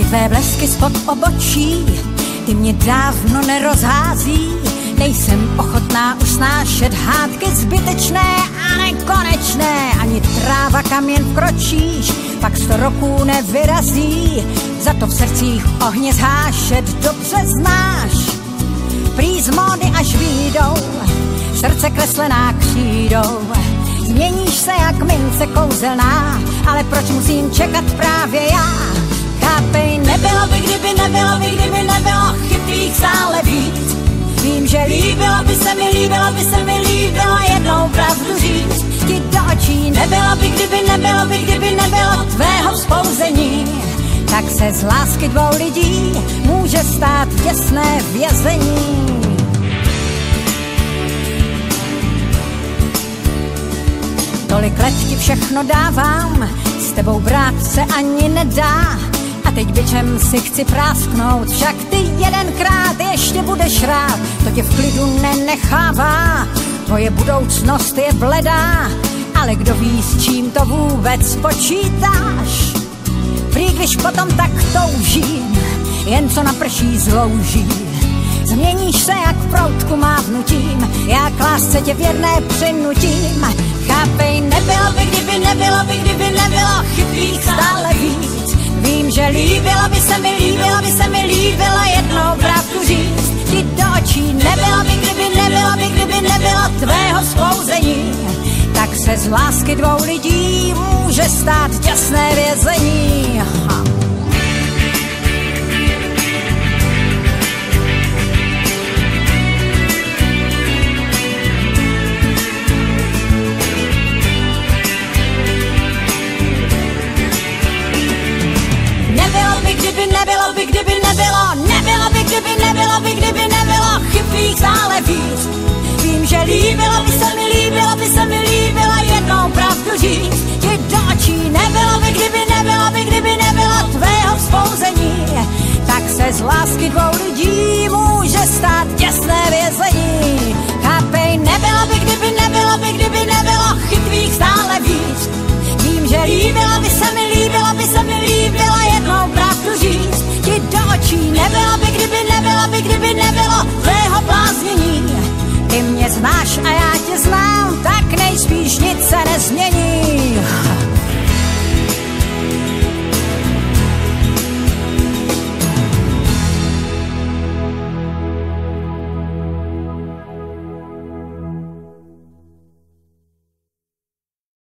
Tvé blesky spod obočí, ty mě dávno nerozhází. Nejsem ochotná už snášet hádky zbytečné a nekonečné. Ani tráva, kam jen vkročíš, pak 100 roků nevyrazí. Za to v srdcích ohně zhášet dobře znáš. Prý z módy až výjdou, srdce kreslená křídou. Změníš se jak mince kouzelná, ale proč musím čekat právě já? Chápej, nebylo by, kdyby nebylo chyb tvých stále víc. Vím, že líbilo by se mi jednou pravdu říct. Ti do očí nebylo by, kdyby nebylo tvého vzpouzení. Tak se z lásky dvou lidí může stát těsné vězení. Tolik let ti všechno dávám, s tebou brát se ani nedá. A teď bičem si chci prásknout, však ty jedenkrát ještě budeš rád. To tě v klidu nenechává, tvoje budoucnost je bledá. Ale kdo ví, s čím to vůbec počítáš? Prý když potom tak toužím, jen co naprší zlouží. Změníš se jak v proutku mávnutím, já k lásce tě věrné přinutím. Chápej, nebylo by, kdyby nebylo chyb tvých stále víc. Vím, že líbilo by se mi jednou pravdu říct. Ti do očí nebylo by, kdyby nebylo tvého vzpouzení. Tak se z lásky dvou lidí může stát těsné vězení. Kdyby nebylo chyb tvých stále víc. Vím, že líbilo by se mi jednou pravdu říct. Ti do očí nebylo by, kdyby nebylo tvého vzpouzení. Tak se z lásky dvou lidí může stát těsné vězení. Chápej, nebylo by, kdyby nebylo chyb tvých stále víc. Vím, že líbilo by se mi jednou pravdu říct. Ti do očí nebylo by,